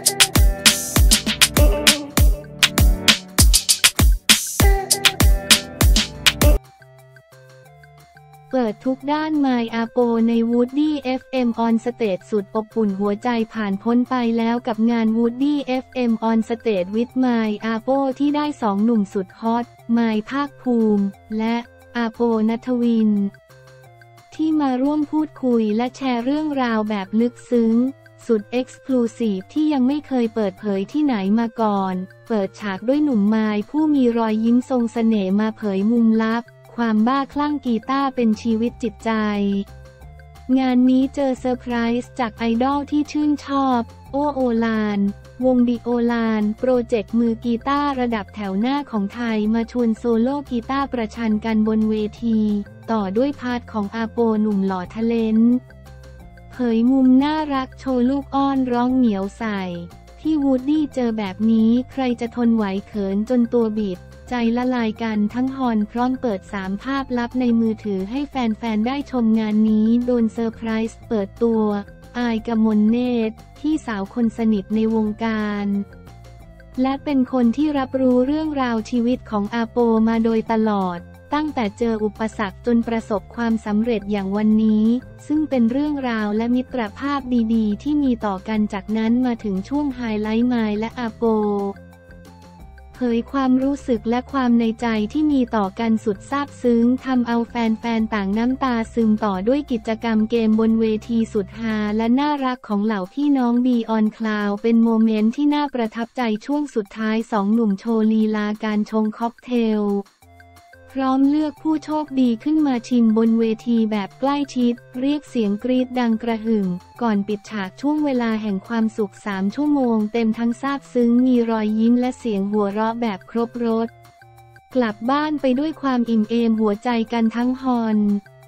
เปิดทุกด้านไมค์อาโปใน Woody FM On Stage สุดอบอุ่นหัวใจผ่านพ้นไปแล้วกับงาน Woody FM On Stage with ไมค์อาโปที่ได้สองหนุ่มสุดฮอตไมค์ภาคภูมิและอาโปณัฐวินที่มาร่วมพูดคุยและแชร์เรื่องราวแบบลึกซึ้งสุดเอ็กซ์คลูซีฟที่ยังไม่เคยเปิดเผยที่ไหนมาก่อนเปิดฉากด้วยหนุ่มไมค์ผู้มีรอยยิ้มทรงเสน่ห์มาเผยมุมลับความบ้าคลั่งกีตาร์เป็นชีวิตจิตใจงานนี้เจอเซอร์ไพรส์จากไอดอลที่ชื่นชอบโอลานวงดิโอลานโปรเจกต์มือกีตาร์ระดับแถวหน้าของไทยมาชวนโซโล่กีตาร์ประชันกันบนเวทีต่อด้วยพาร์ทของอาโปหนุ่มหล่อทะเลนเผยมุมน่ารักโชว์ลูกอ้อนร้องเหนียวใส่ที่วูดดี้เจอแบบนี้ใครจะทนไหวเขินจนตัวบิดใจละลายกันทั้งฮอนพร้อมเปิด3ภาพลับในมือถือให้แฟนๆได้ชมงานนี้โดนเซอร์ไพรส์เปิดตัวอายกมลเนตรที่สาวคนสนิทในวงการและเป็นคนที่รับรู้เรื่องราวชีวิตของอาโปมาโดยตลอดตั้งแต่เจออุปสรรคจนประสบความสำเร็จอย่างวันนี้ซึ่งเป็นเรื่องราวและมิตรภาพดีๆที่มีต่อกันจากนั้นมาถึงช่วงไฮไลท์ไมล์และอาโปเผยความรู้สึกและความในใจที่มีต่อกันสุดซาบซึ้งทำเอาแฟนๆต่างน้ำตาซึมต่อด้วยกิจกรรมเกมบนเวทีสุดฮาและน่ารักของเหล่าพี่น้องบีออนคลาวเป็นโมเมนต์ที่น่าประทับใจช่วงสุดท้ายสองหนุ่มโชว์ลีลาการชงค็อกเทลพร้อมเลือกผู้โชคดีขึ้นมาชิมบนเวทีแบบใกล้ชิดเรียกเสียงกรี๊ดดังกระหึ่มก่อนปิดฉากช่วงเวลาแห่งความสุข3 ชั่วโมงเต็มทั้งซาบซึ้งมีรอยยิ้มและเสียงหัวเราะแบบครบรสกลับบ้านไปด้วยความอิ่มเอมหัวใจกันทั้งฮอน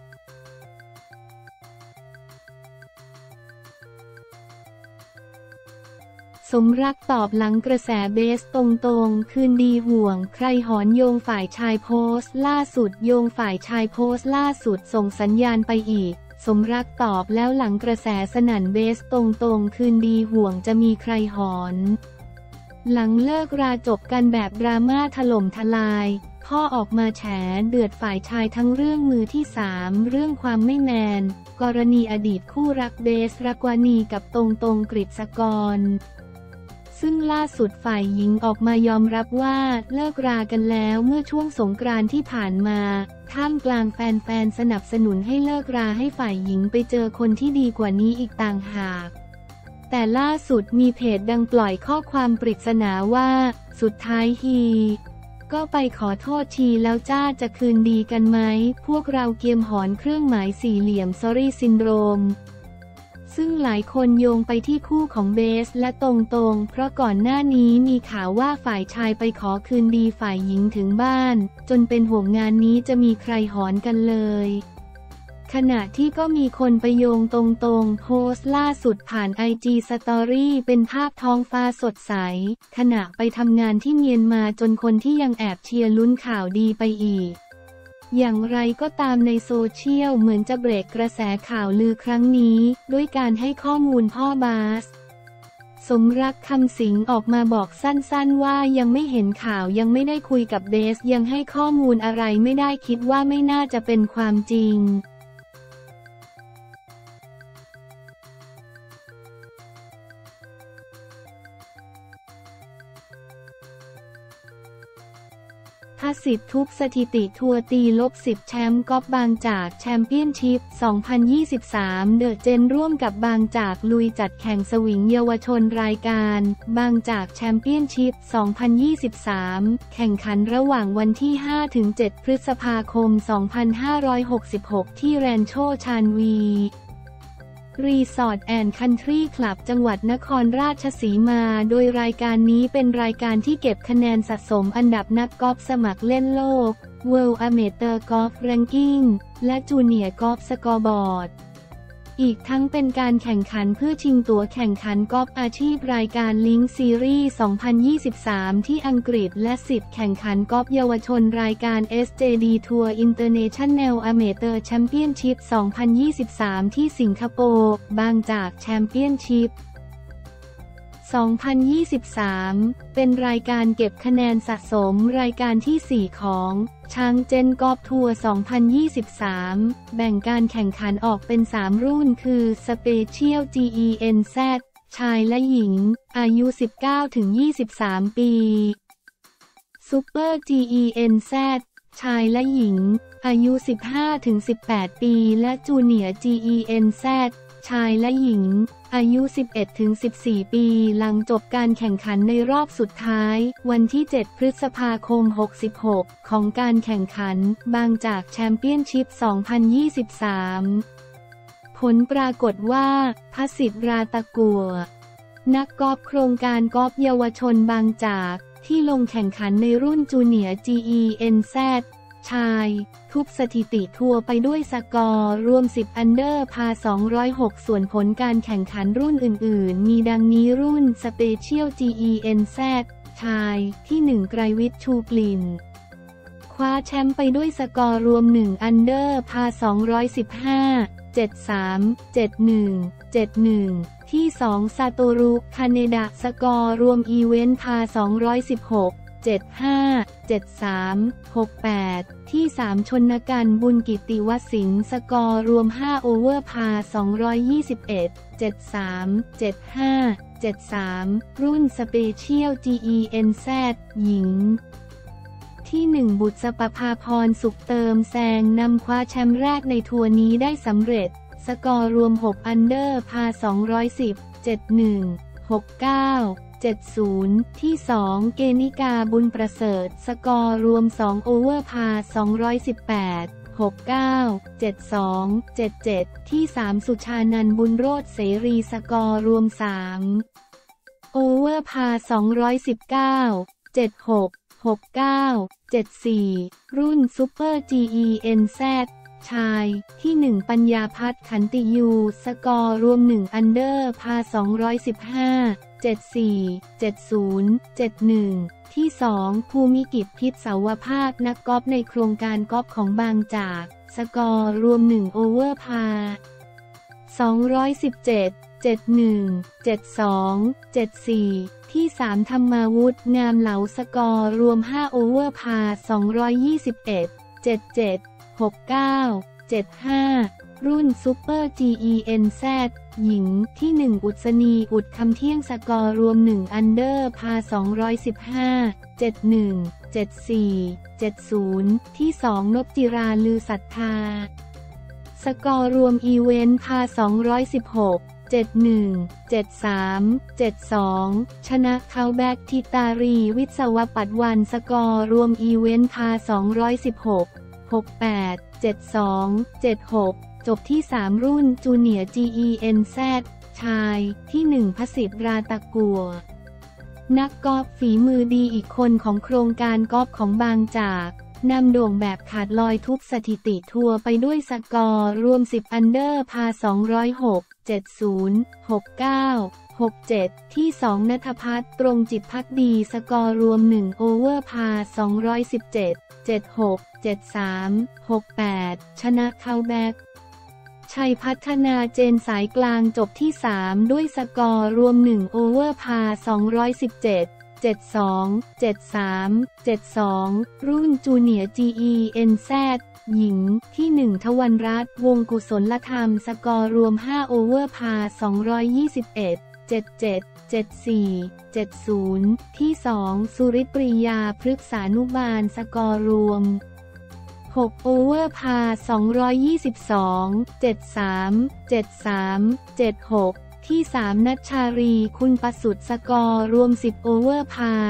สมรักตอบหลังกระแสเบสตรงๆคืนดีห่วงใครหอนโยงฝ่ายชายโพสต์ล่าสุดโยงฝ่ายชายโพสต์ล่าสุดส่งสัญญาณไปอีกสมรักตอบแล้วหลังกระแสสนั่นเบสตรงๆคืนดีห่วงจะมีใครหอนหลังเลิกราจบกันแบบดราม่าถล่มทลายพ่อออกมาแฉเดือดฝ่ายชายทั้งเรื่องมือที่3เรื่องความไม่แมนกรณีอดีตคู่รักเบสรักวานีกับตรงๆกฤษกรซึ่งล่าสุดฝ่ายหญิงออกมายอมรับว่าเลิกรากันแล้วเมื่อช่วงสงกรานต์ที่ผ่านมาท่ามกลางแฟนๆสนับสนุนให้เลิกราให้ฝ่ายหญิงไปเจอคนที่ดีกว่านี้อีกต่างหากแต่ล่าสุดมีเพจดังปล่อยข้อความปริศนาว่าสุดท้ายฮีก็ไปขอโทษทีแล้วจ้าจะคืนดีกันไหมพวกเราเกียมหอนเครื่องหมายสี่เหลี่ยม Sorry Syndromeซึ่งหลายคนโยงไปที่คู่ของเบสและตรงๆเพราะก่อนหน้านี้มีข่าวว่าฝ่ายชายไปขอคืนดีฝ่ายหญิงถึงบ้านจนเป็นห่วงงานนี้จะมีใครหอนกันเลยขณะที่ก็มีคนไปโยงตรงๆโพสต์ล่าสุดผ่าน IG Story เป็นภาพท้องฟ้าสดใสขณะไปทำงานที่เมียนมาจนคนที่ยังแอบเชียร์ลุ้นข่าวดีไปอีกอย่างไรก็ตามในโซเชียลเหมือนจะเบรกกระแสข่าวลือครั้งนี้ด้วยการให้ข้อมูลพ่อบาสสมรักคำสิงออกมาบอกสั้นๆว่ายังไม่เห็นข่าวยังไม่ได้คุยกับเบสยังให้ข้อมูลอะไรไม่ได้คิดว่าไม่น่าจะเป็นความจริงพสิทธิ์ทุบสถิติทัวร์ตีลบ10แชมป์กอล์ฟบางจากแชมเปี้ยนชิพ 2023 เดอะเจนร่วมกับบางจากลุยจัดแข่งสวิงเยาวชนรายการบางจากแชมเปี้ยนชิพ 2023 แข่งขันระหว่างวันที่ 5-7 พฤษภาคม 2566 ที่แรนโชชานวีรีสอร์ทแอนด์คันทรีคลับจังหวัดนครราชสีมาโดยรายการนี้เป็นรายการที่เก็บคะแนนสะสมอันดับนักกอล์ฟสมัครเล่นโลก World Amateur Golf Ranking และ Junior Golf Scoreboard อีกทั้งเป็นการแข่งขันเพื่อชิงตั๋วแข่งขันกอล์ฟอาชีพรายการลิงก์ซีรีส์ 2023 ที่อังกฤษและสิทธิ์แข่งขันกอล์ฟเยาวชนรายการ SJD Tour International Amateur Championship 2023 ที่สิงคโปร์บางจากแชมเปี้ยนชิพ 2023 เป็นรายการเก็บคะแนนสะสมรายการที่ 4 ของช้างเจนกอล์ฟทัวร์ 2023 แบ่งการแข่งขันออกเป็น 3 รุ่นคือ Special GENZ ชายและหญิง อายุ 19-23 ปี Super GENZ ชายและหญิง อายุ 15-18 ปี และจูเนียร์ GENZ ชายและหญิง อายุ 11-14 ปี หลังจบการแข่งขันในรอบสุดท้าย วันที่ 7 พฤษภาคม 66 ของการแข่งขัน บางจากแชมเปี้ยนชิพ 2023 ผลปรากฏว่า พสิทธิ์ ราตะกัว นักกอล์ฟโครงการกอล์ฟเยาวชนบางจากที่ลงแข่งขันในรุ่นจูเนียร์ GENZ ชายทุบสถิติทัวร์ไปด้วยสกอร์รวม 10 อันเดอร์พา 206 ส่วนผลการแข่งขันรุ่นอื่นๆมีดังนี้รุ่น Special GENZ ชายที่ 1 ไกรวิทย์ ชูกลิ่นคว้าแชมป์ไปด้วยสกอร์รวม 1 อันเดอร์พา 215 73 71 71 ที่ 2 ซาโตรุ คาเนดะสกอร์รวมอีเวนต์พา 216 75 73 68 ที่ 3 ชนกัน บุญกิติวสินสกอร์รวม 5 โอเวอร์พา 221 73 75 73 รุ่น Special GENZ หญิงที่ 1 บุษปภาพรสุขเติมแซงนำคว้าแชมป์แรกในทัวร์นี้ได้สำเร็จสกอร์รวม 6 อันเดอร์พา 210 71 69 70 ที่ 2 เกณิกาบุญประเสริฐสกอร์รวม 2 โอเวอร์พา 218 69 72 77 ที่ 3 สุชานันท์บุญโรจน์เสรีสกอร์รวม 3 โอเวอร์พา 219 76 69 74 รุ่นซูเปอร์ GENZ ชายที่ 1 ปัญญาพัฒน์ขันติยูสกอร์รวม 1 อันเดอร์พา 215 74 70 71 ที่ 2 ภูมิกิจพิษเสาวภาคนักกอล์ฟในโครงการกอล์ฟของบางจากสกอร์รวม 1 โอเวอร์พา 217 71 72 74 ที่ 3 ธรรมาวุฒิงามเหลาสกอร์รวม 5 โอเวอร์พา 221 77 69 75 รุ่นซูเปอร์ GENZ หญิงที่ 1 อุศนีอุดคำเที่ยงสกอร์รวม 1 อันเดอร์พา 215 71 74 70 ที่ 2 นพจิราลือศรัทธาสกอร์รวมอีเวนต์พา 216 71 73 72 ชนะเขาแบกทิตารีวิศวปัตวันสกอร์รวมอีเวนต์พา 216 68 72 76 จบที่ 3 รุ่นจูเนียร์ GENZ ชายที่ 1 พสิทธิ์ ราตะกัวนักกอล์ฟฝีมือดีอีกคนของโครงการกอล์ฟของบางจากนำโด่งแบบขาดลอยทุบสถิติทัวร์ไปด้วยสกอร์รวม 10 อันเดอร์พา 206 70 69 67 ที่ 2 ณัฐพัฒน์ตรงจิตภักดีสกอร์รวม 1 โอเวอร์พา 217 76 73 68 ชนะเข้าแบ็กชัยพัฒนาเจนสายกลางจบที่ 3 ด้วยสกอร์รวม 1 โอเวอร์พา 217 72 73 72 รุ่นจูเนียร์ GENZ หญิงที่ 1 ทวรรณรัตน์วงกุศลธรรมสกอร์รวม 5 โอเวอร์พา 221 77 74 70 ที่ 2 สุริปรียาพฤกษานุบาลสกอร์รวม 6 โอเวอร์พา 222 73 73 76 ที่ 3 นัชชารีคุณประสุทธิ์สกอร์รวม 10 โอเวอร์พา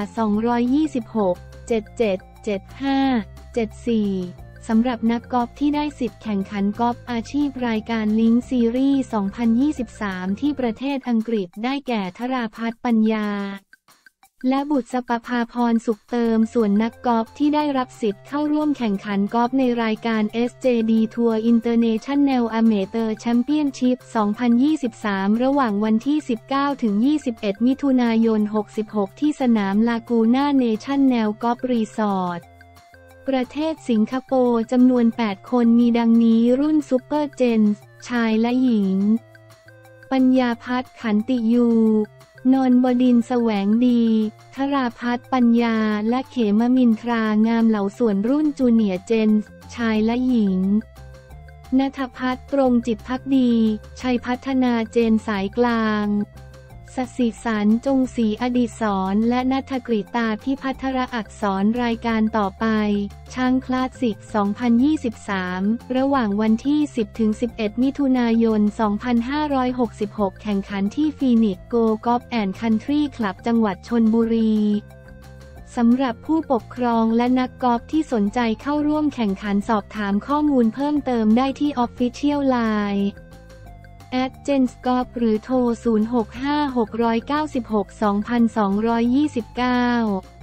226 77 75 74 สำหรับนักกอล์ฟที่ได้สิทธิ์แข่งขันกอล์ฟอาชีพรายการลิงก์ซีรีส์ 2023 ที่ประเทศอังกฤษได้แก่ธราพัฒน์ปัญญาและบุษปภาพรสุขเติมส่วนนักกอล์ฟที่ได้รับสิทธิ์เข้าร่วมแข่งขันกอล์ฟในรายการ SJD Tour International Amateur Championship 2023 ระหว่างวันที่ 19-21 มิถุนายน 66 ที่สนามลากูน่าเนชั่นแนลกอล์ฟรีสอร์ทประเทศสิงคโปร์จำนวน 8 คนมีดังนี้รุ่นซูเปอร์เจนส์ชายและหญิงปัญญาพัฒน์ขันติยูนนท์บดินทร์แสวงดีธราภัทรปัญญาและเขมมินทรางามเหลาส่วนรุ่นจูเนียร์เจนชายและหญิงณัฐพัฒน์ตรงจิตภักดีชัยพัฒนาเจนสายกลางสศิสารจงศรีอดิศรและณัฐกฤตาพิพัทรอักษรรายการต่อไปช้างคลาสสิก 2023 ระหว่างวันที่ 10-11 มิถุนายน 2566 แข่งขันที่ฟีนิกซ์โกกอล์ฟแอนด์คันทรีคลับจังหวัดชลบุรีสำหรับผู้ปกครองและนักกอล์ฟที่สนใจเข้าร่วมแข่งขันสอบถามข้อมูลเพิ่มเติมได้ที่ Official Line @gensgolf หรือโทร 0656962229